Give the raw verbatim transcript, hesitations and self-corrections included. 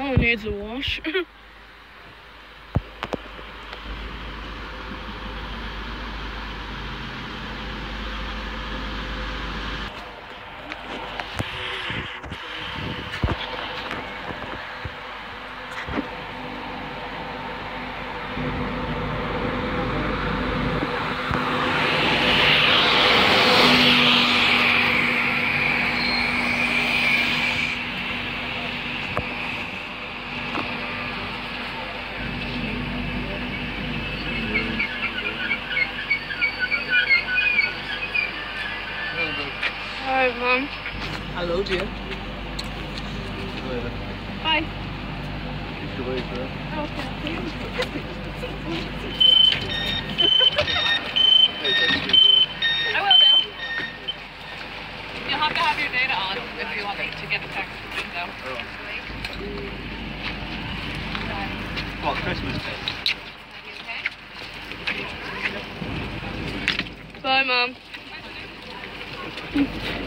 Oh, it needs a wash. Alright, Mum. Hello, dear. Bye. Keep your way, sir. Okay. I will do. You'll have to have your data on if you want me to get the text window. What, Christmas Day? Bye, Mum.